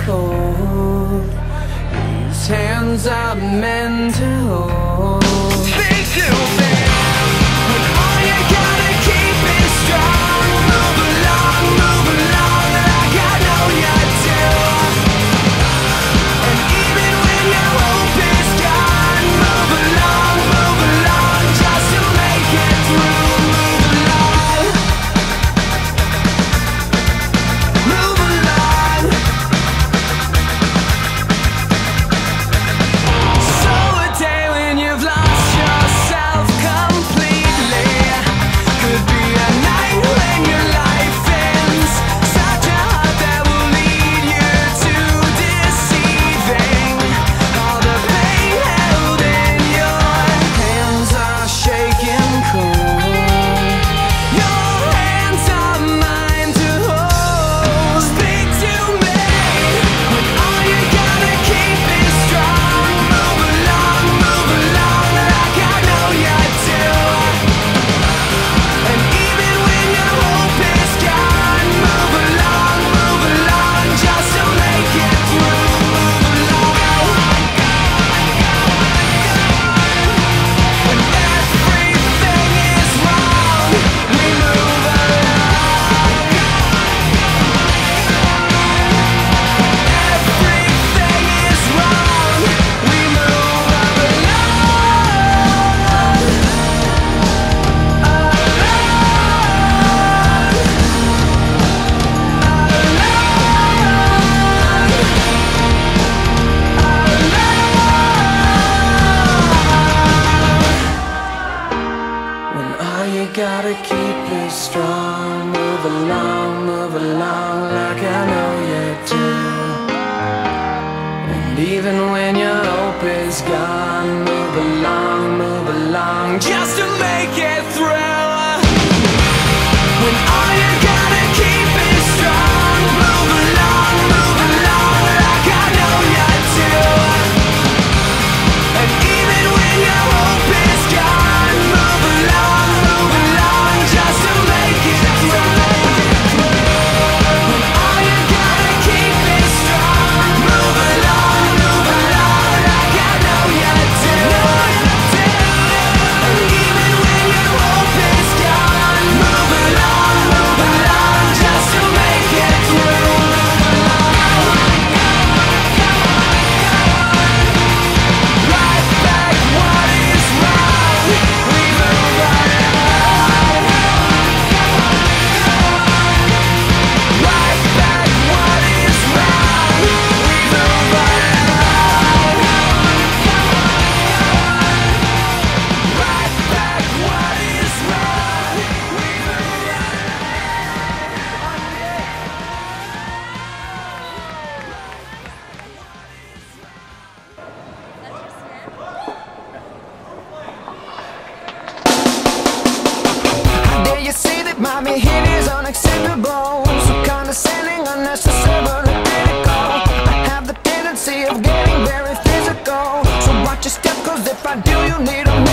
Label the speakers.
Speaker 1: cold. These hands are meant to hold. Speak to me when all you gotta keep is strong. Move along like I know you do. And even when your hope is gone, move along just to make it through. Gotta keep it strong. Move along like I know you do. And even when your hope is gone, move along just to make it through. When all you gotta keep is strong. Move along like I know you do. And even when your hope is gone, move along just to make it through. When all you gotta keep is strong. Move along like I know you do. And even when your hope is gone, move along just to make it through. Right back what is wrong. We move on. Right back what is wrong. We move on. Right back what is wrong. We move on. Dare you say that my behavior is unacceptable? So condescending, unnecessarily critical. I have the tendency of getting very physical. So watch your step, cause if I do, you need a